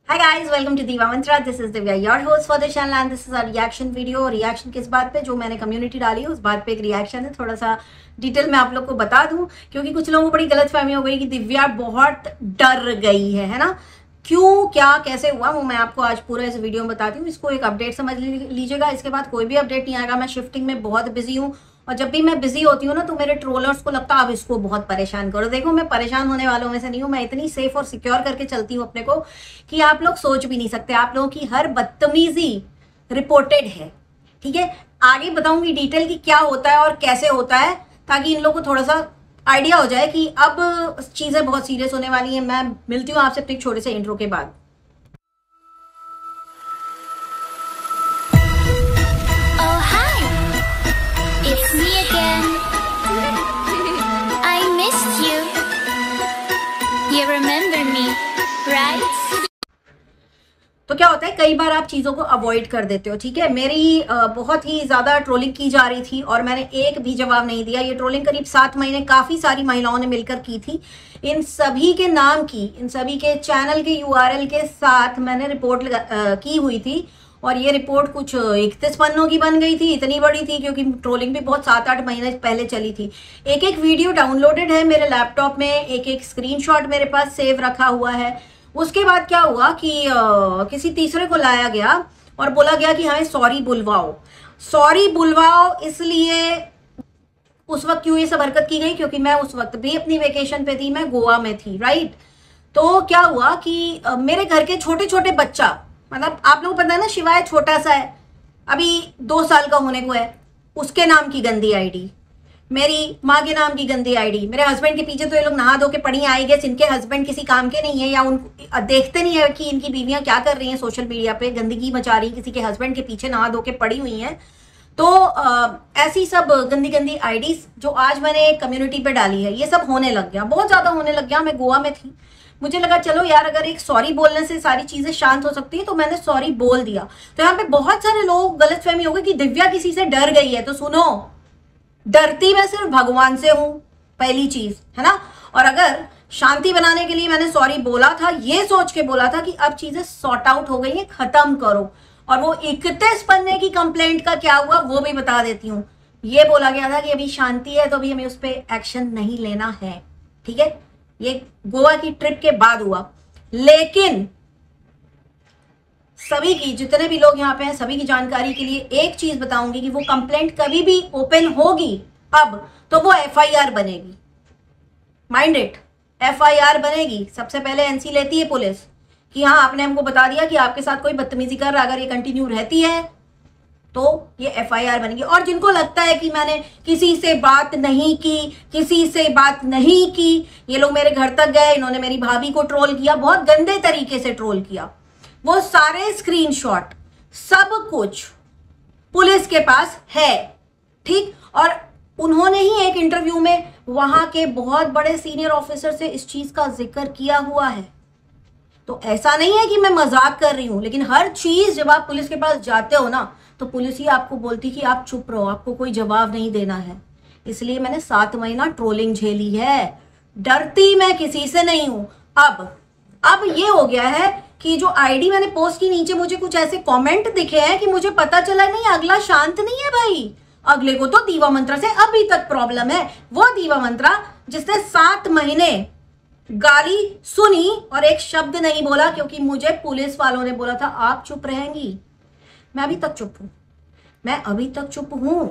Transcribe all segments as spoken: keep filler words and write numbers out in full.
Hi guys, welcome to Diva Mantra. This is Divya, your host for the channel, and this is a reaction video. Reaction किस बात पे? जो मैंने community डाली है उस बात पे एक रिएक्शन है. थोड़ा सा डिटेल में आप लोग को बता दूं क्योंकि कुछ लोगों को बड़ी गलतफहमी हो गई कि दिव्या बहुत डर गई है, है ना. क्यों, क्या, कैसे हुआ वो मैं आपको आज पूरा इस वीडियो में बताती हूँ. इसको एक अपडेट समझ लीजिएगा. इसके बाद कोई भी अपडेट नहीं आएगा. मैं शिफ्टिंग में बहुत बिजी हूँ और जब भी मैं बिजी होती हूँ ना तो मेरे ट्रोलर्स को लगता है अब इसको बहुत परेशान करो. देखो, मैं परेशान होने वालों में से नहीं हूँ. मैं इतनी सेफ और सिक्योर करके चलती हूँ अपने को कि आप लोग सोच भी नहीं सकते. आप लोगों की हर बदतमीजी रिपोर्टेड है, ठीक है. आगे बताऊंगी डिटेल की क्या होता है और कैसे होता है ताकि इन लोगों को थोड़ा सा आइडिया हो जाए कि अब चीजें बहुत सीरियस होने वाली हैं. मैं मिलती हूँ आपसे अपने छोटे से इंट्रो के बाद. It's me again. I missed you. You remember me, right? तो क्या होता है, कई बार आप चीजों को अवॉइड कर देते हो, ठीक है. मेरी आ, बहुत ही ज्यादा ट्रोलिंग की जा रही थी और मैंने एक भी जवाब नहीं दिया. ये ट्रोलिंग करीब सात महीने काफी सारी महिलाओं ने मिलकर की थी. इन सभी के नाम की, इन सभी के चैनल के यूआरएल के साथ मैंने रिपोर्ट आ, की हुई थी और ये रिपोर्ट कुछ इकतीस पन्नों की बन गई थी. इतनी बड़ी थी क्योंकि ट्रोलिंग भी बहुत सात आठ महीने पहले चली थी. एक एक वीडियो डाउनलोडेड है मेरे लैपटॉप में, एक एक स्क्रीनशॉट मेरे पास सेव रखा हुआ है. उसके बाद क्या हुआ कि आ, किसी तीसरे को लाया गया और बोला गया कि हमें सॉरी बुलवाओ. सॉरी बुलवाओ इसलिए उस वक्त क्यों ये सब हरकत की गई, क्योंकि मैं उस वक्त भी अपनी वेकेशन पे थी, मैं गोवा में थी, राइट. तो क्या हुआ कि आ, मेरे घर के छोटे छोटे बच्चा, मतलब आप लोगों को पता है ना, शिवाय छोटा सा है, अभी दो साल का होने को है, उसके नाम की गंदी आईडी, मेरी माँ के नाम की गंदी आईडी, मेरे हस्बैंड के पीछे तो ये लोग नहा धो के पड़ी आई गए. इनके हस्बैंड किसी काम के नहीं है या उन देखते नहीं है कि इनकी बीवियां क्या कर रही हैं सोशल मीडिया पे, गंदगी मचा रही, किसी के हस्बैंड के पीछे नहा धो के पड़ी हुई हैं. तो आ, ऐसी सब गंदी गंदी आईडीज जो आज मैंने कम्युनिटी पे डाली है, ये सब होने लग गया, बहुत ज्यादा होने लग गया. मैं गोवा में थी, मुझे लगा चलो यार अगर एक सॉरी बोलने से सारी चीजें शांत हो सकती है, तो मैंने सॉरी बोल दिया. तो यहाँ पे बहुत सारे लोग गलतफहमी हो गई कि दिव्या किसी से डर गई है. तो सुनो, डरती मैं सिर्फ भगवान से हूं, पहली चीज, है ना. और अगर शांति बनाने के लिए मैंने सॉरी बोला था, ये सोच के बोला था कि अब चीजें सॉर्ट आउट हो गई है, खत्म करो. और वो इकतीस पन्ने की कंप्लेंट का क्या हुआ वो भी बता देती हूँ. ये बोला गया था कि अभी शांति है तो अभी हमें उस पर एक्शन नहीं लेना है, ठीक है. ये गोवा की ट्रिप के बाद हुआ. लेकिन सभी की, जितने भी लोग यहाँ पे हैं, सभी की जानकारी के लिए एक चीज बताऊंगी कि वो कंप्लेंट कभी भी ओपन होगी अब तो वो एफआईआर बनेगी. माइंड इट, एफआईआर बनेगी. सबसे पहले एनसी लेती है पुलिस कि हाँ आपने हमको बता दिया कि आपके साथ कोई बदतमीजी कर रहा, अगर ये कंटिन्यू रहती है तो ये एफआईआर बनेगी. और जिनको लगता है कि मैंने किसी से बात नहीं की, किसी से बात नहीं की, ये लोग मेरे घर तक गए, इन्होंने मेरी भाभी को ट्रोल किया, बहुत गंदे तरीके से ट्रोल किया, वो सारे स्क्रीनशॉट सब कुछ पुलिस के पास है, ठीक. और उन्होंने ही एक इंटरव्यू में वहां के बहुत बड़े सीनियर ऑफिसर से इस चीज का जिक्र किया हुआ है. तो ऐसा नहीं है कि मैं मजाक कर रही हूं, लेकिन हर चीज जब आप पुलिस के पास जाते हो ना तो पुलिस ही आपको बोलती कि आप चुप रहो, आपको कोई जवाब नहीं देना है. इसलिए मैंने सात महीना ट्रोलिंग झेली है. डरती मैं किसी से नहीं हूं. अब अब ये हो गया है कि जो आईडी मैंने पोस्ट की, नीचे मुझे कुछ ऐसे कमेंट दिखे हैं कि मुझे पता चला नहीं अगला शांत नहीं है भाई. अगले को तो दीवा मंत्रा से अभी तक प्रॉब्लम है. वो दीवा मंत्रा जिसने सात महीने गाली सुनी और एक शब्द नहीं बोला क्योंकि मुझे पुलिस वालों ने बोला था आप चुप रहेंगी. मैं अभी तक चुप हूं, मैं अभी तक चुप हूं.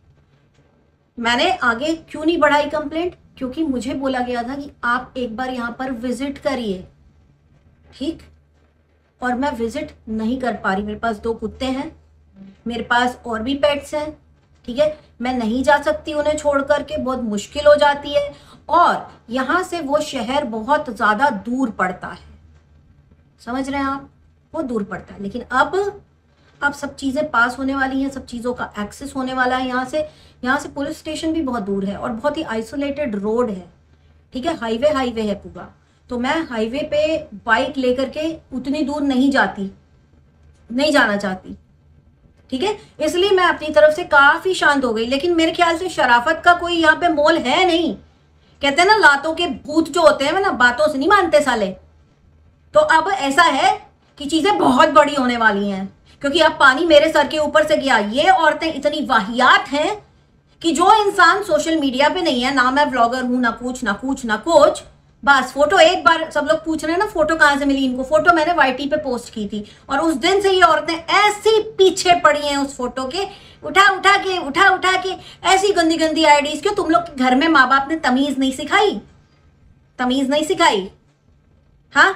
मैंने आगे क्यों नहीं बढ़ाई कंप्लेंट, क्योंकि मुझे बोला गया था कि आप एक बार यहां पर विजिट करिए, ठीक. और मैं विजिट नहीं कर पा रही. मेरे पास दो कुत्ते हैं, मेरे पास और भी पेट्स हैं, ठीक है. मैं नहीं जा सकती उन्हें छोड़ करके, बहुत मुश्किल हो जाती है. और यहां से वो शहर बहुत ज्यादा दूर पड़ता है, समझ रहे हैं आप, वो दूर पड़ता है. लेकिन अब अब सब चीजें पास होने वाली हैं, सब चीजों का एक्सेस होने वाला है. यहाँ से यहाँ से पुलिस स्टेशन भी बहुत दूर है और बहुत ही आइसोलेटेड रोड है, ठीक है. हाईवे हाईवे है पूरा. तो मैं हाईवे पे बाइक लेकर के उतनी दूर नहीं जाती, नहीं जाना चाहती, ठीक है. इसलिए मैं अपनी तरफ से काफी शांत हो गई. लेकिन मेरे ख्याल से शराफत का कोई यहाँ पे मोल है नहीं. कहते हैं ना लातों के भूत जो होते हैं ना बातों से नहीं मानते साले. तो अब ऐसा है कि चीजें बहुत बड़ी होने वाली हैं, क्योंकि अब पानी मेरे सर के ऊपर से गया। ये औरतें इतनी वाहियात हैं कि जो इंसान सोशल मीडिया पे नहीं है, ना मैं व्लॉगर हूं, ना कुछ ना कुछ ना कुछ, बस फोटो एक बार सब लोग पूछ रहे हैं ना फोटो कहां से मिली इनको, फोटो मैंने वाईटी पे पोस्ट की थी और उस दिन से ये औरतें ऐसी पीछे पड़ी हैं उस फोटो के, उठा उठा के उठा उठा के ऐसी गंदी गंदी आईडीज। क्यों? तुम लोग घर में माँ बाप ने तमीज नहीं सिखाई, तमीज नहीं सिखाई। हाँ,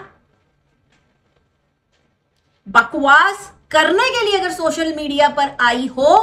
बकवास करने के लिए अगर सोशल मीडिया पर आई हो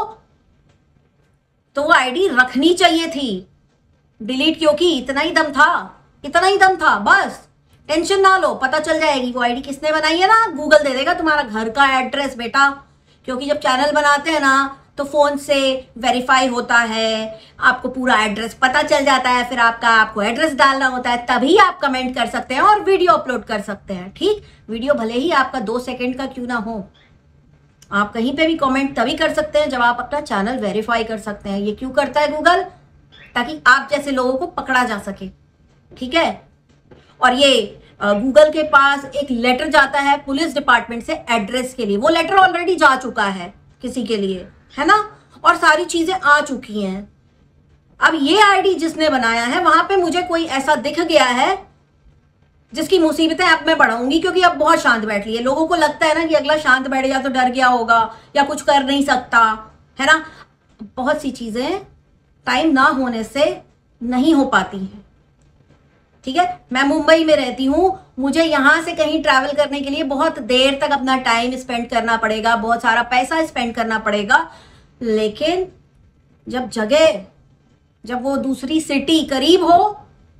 तो वो आईडी रखनी चाहिए थी। डिलीट क्यों की? इतना ही दम था, इतना ही दम था, बस टेंशन ना लो, पता चल जाएगी वो आईडी किसने बनाई है ना, गूगल दे देगा तुम्हारा घर का एड्रेस बेटा। क्योंकि जब चैनल बनाते हैं ना तो फोन से वेरीफाई होता है, आपको पूरा एड्रेस पता चल जाता है, फिर आपका आपको एड्रेस डालना होता है, तभी आप कमेंट कर सकते हैं और वीडियो अपलोड कर सकते हैं। ठीक, वीडियो भले ही आपका दो सेकंड का क्यों ना हो, आप कहीं पे भी कमेंट तभी कर सकते हैं जब आप अपना चैनल वेरीफाई कर सकते हैं। ये क्यों करता है गूगल? ताकि आप जैसे लोगों को पकड़ा जा सके। ठीक है, और ये गूगल के पास एक लेटर जाता है पुलिस डिपार्टमेंट से एड्रेस के लिए, वो लेटर ऑलरेडी जा चुका है किसी के लिए, है ना, और सारी चीजें आ चुकी हैं। अब ये आईडी जिसने बनाया है वहां पे मुझे कोई ऐसा दिख गया है जिसकी मुसीबतें अब मैं बढ़ाऊंगी, क्योंकि अब बहुत शांत बैठ रही है। लोगों को लगता है ना कि अगला शांत बैठ गया तो डर गया होगा या कुछ कर नहीं सकता, है ना। बहुत सी चीजें टाइम ना होने से नहीं हो पाती हैं। ठीक है, मैं मुंबई में रहती हूं, मुझे यहां से कहीं ट्रैवल करने के लिए बहुत देर तक अपना टाइम स्पेंड करना पड़ेगा, बहुत सारा पैसा स्पेंड करना पड़ेगा। लेकिन जब जगह, जब वो दूसरी सिटी करीब हो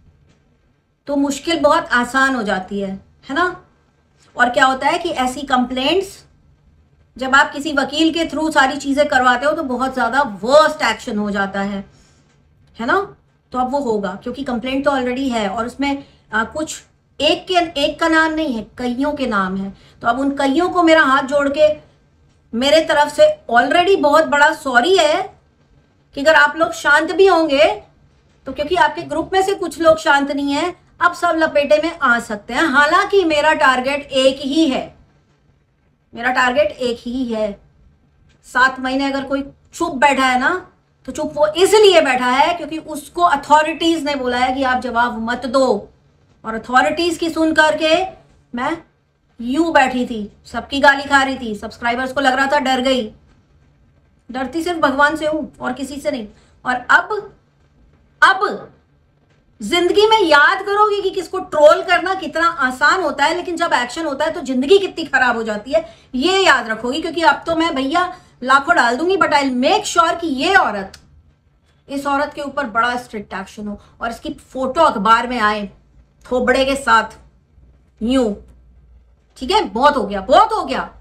तो मुश्किल बहुत आसान हो जाती है, है ना। और क्या होता है कि ऐसी कंप्लेंट्स जब आप किसी वकील के थ्रू सारी चीजें करवाते हो तो बहुत ज्यादा वर्स्ट एक्शन हो जाता है, है ना। तो अब वो होगा, क्योंकि कंप्लेंट तो ऑलरेडी है और उसमें आ, कुछ एक के एक का नाम नहीं है, कईयों के नाम है। तो अब उन कईयों को मेरा हाथ जोड़ के मेरे तरफ से ऑलरेडी बहुत बड़ा सॉरी है कि अगर आप लोग शांत भी होंगे तो, क्योंकि आपके ग्रुप में से कुछ लोग शांत नहीं है, अब सब लपेटे में आ सकते हैं। हालांकि मेरा टारगेट एक ही है, मेरा टारगेट एक ही है। सात महीने अगर कोई चुप बैठा है ना तो चुप वो इसलिए बैठा है क्योंकि उसको अथॉरिटीज ने बोला है कि आप जवाब मत दो, और अथॉरिटीज की सुन करके मैं यूं बैठी थी, सबकी गाली खा रही थी। सब्सक्राइबर्स को लग रहा था डर गई, डरती सिर्फ भगवान से हूं और किसी से नहीं। और अब अब जिंदगी में याद करोगे कि किसको ट्रोल करना कितना आसान होता है, लेकिन जब एक्शन होता है तो जिंदगी कितनी खराब हो जाती है, ये याद रखोगी। क्योंकि अब तो मैं भैया लाखों डाल दूंगी, बट आई मेक श्योर कि ये औरत, इस औरत के ऊपर बड़ा स्ट्रिक्ट एक्शन हो और इसकी फोटो अखबार में आए थोबड़े के साथ यूं। ठीक है, बहुत हो गया, बहुत हो गया।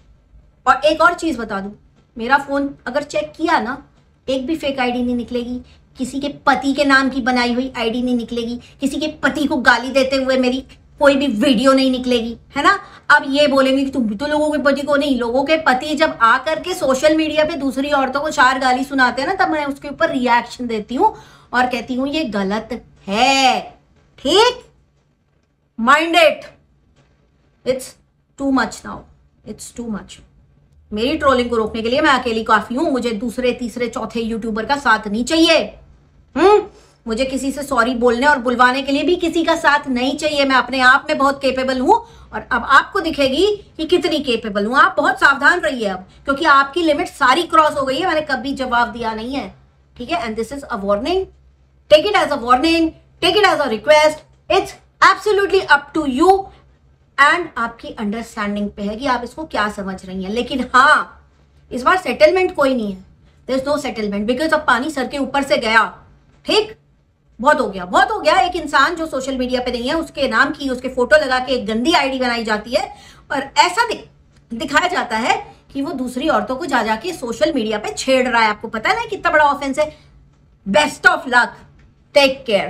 और एक और चीज बता दूं, मेरा फोन अगर चेक किया ना, एक भी फेक आईडी नहीं निकलेगी, किसी के पति के नाम की बनाई हुई आईडी नहीं निकलेगी, किसी के पति को गाली देते हुए मेरी कोई भी वीडियो नहीं निकलेगी, है ना। अब ये बोलेंगे कि तुम भी तो लोगों के पति को, नहीं, लोगों के पति जब आकर के सोशल मीडिया पे दूसरी औरतों को चार गाली सुनाते हैं ना, तब मैं उसके ऊपर रिएक्शन देती हूँ और कहती हूँ ये गलत है। ठीक, mind it, it's too much now, it's too much. मेरी ट्रोलिंग को रोकने के लिए मैं अकेली काफी हूं, मुझे दूसरे तीसरे चौथे यूट्यूबर का साथ नहीं चाहिए। हम्म मुझे किसी से सॉरी बोलने और बुलवाने के लिए भी किसी का साथ नहीं चाहिए। मैं अपने आप में बहुत केपेबल हूं और अब आपको दिखेगी कि कितनी केपेबल हूं। आप बहुत सावधान रहिए अब, क्योंकि आपकी लिमिट सारी क्रॉस हो गई है। मैंने कभी जवाब दिया नहीं है, ठीक है। And this is a warning, take it as a warning, take it as a request, it's absolutely up to you and आपकी अंडरस्टैंडिंग पे है कि आप इसको क्या समझ रही हैं। लेकिन हाँ, इस बार सेटलमेंट कोई नहीं है, there is no settlement, because अब पानी सर के ऊपर से गया। ठीक, बहुत हो गया, बहुत हो गया। एक इंसान जो सोशल मीडिया पे नहीं है, उसके नाम की, उसके फोटो लगा के एक गंदी आईडी बनाई जाती है और ऐसा दि, दिखाया जाता है कि वो दूसरी औरतों को जा जाके सोशल मीडिया पे छेड़ रहा है। आपको पता है ना कितना बड़ा ऑफेंस है। Best of luck, take care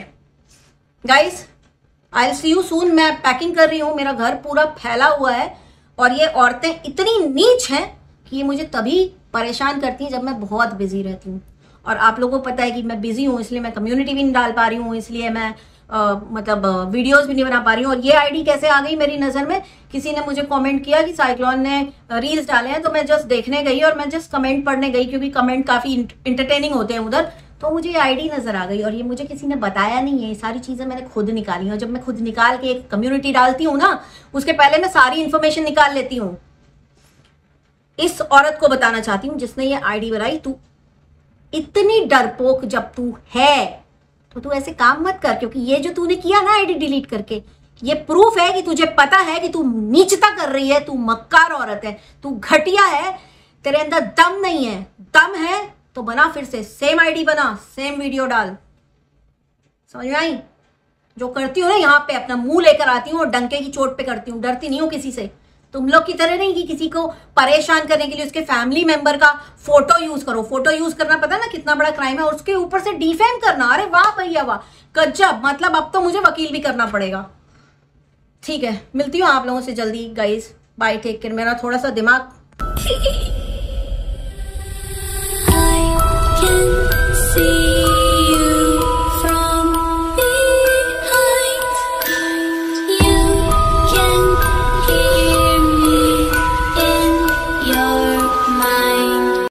guys, I see you soon. मैं पैकिंग कर रही हूँ, मेरा घर पूरा फैला हुआ है और ये औरतें इतनी नीच हैं कि ये मुझे तभी परेशान करती हैं जब मैं बहुत बिजी रहती हूँ। और आप लोगों को पता है कि मैं बिजी हूँ, इसलिए मैं कम्युनिटी भी नहीं डाल पा रही हूँ, इसलिए मैं uh, मतलब वीडियोस भी नहीं बना पा रही हूँ। और ये आईडी कैसे आ गई मेरी नजर में, किसी ने मुझे कमेंट किया कि साइक्लोन ने रील्स डाले हैं, तो मैं जस्ट देखने गई और मैं जस्ट कमेंट पढ़ने गई, क्योंकि कमेंट काफी इंटरटेनिंग होते हैं उधर, तो मुझे ये आईडी नजर आ गई। और ये मुझे किसी ने बताया नहीं है, ये सारी चीजें मैंने खुद निकाली। और जब मैं खुद निकाल के एक कम्युनिटी डालती हूँ ना, उसके पहले मैं सारी इंफॉर्मेशन निकाल लेती हूँ। इस औरत को बताना चाहती हूँ जिसने ये आईडी बनाई, तू इतनी डरपोक जब तू है तो तू ऐसे काम मत कर, क्योंकि ये जो तूने किया ना आईडी डिलीट करके, ये प्रूफ है कि तुझे पता है कि तू नीचता कर रही है, तू मक्कार औरत है, तू घटिया है, तेरे अंदर दम नहीं है। दम है तो बना फिर से, सेम आईडी बना, सेम वीडियो डाल। समझ में आई? जो करती हूँ ना यहाँ पे अपना मुंह लेकर आती हूँ और डंके की चोट पे करती हूँ, डरती नहीं हूँ किसी से। तुम लोग की तरह नहीं कि किसी को परेशान करने के लिए उसके फैमिली मेंबर का फोटो यूज करो। फोटो यूज करना पता ना कितना बड़ा क्राइम है, और उसके ऊपर से डिफेम करना, अरे वाह भैया वाह, गजब। मतलब अब तो मुझे वकील भी करना पड़ेगा। ठीक है, मिलती हूँ आप लोगों से जल्दी गाइस, बाय, टेक केयर। मेरा थोड़ा सा दिमाग I can see